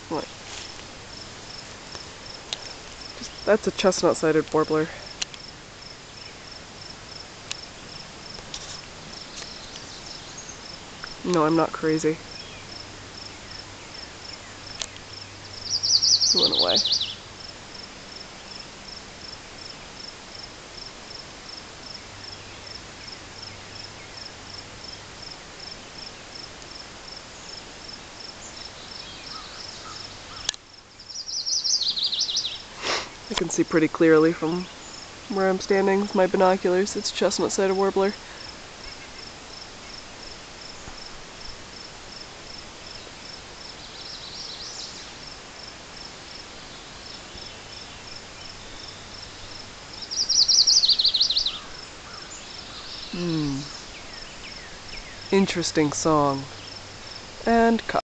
What? That's a chestnut-sided warbler. No, I'm not crazy. He went away. I can see pretty clearly from where I'm standing with my binoculars. It's a chestnut-sided warbler. Interesting song. And cut.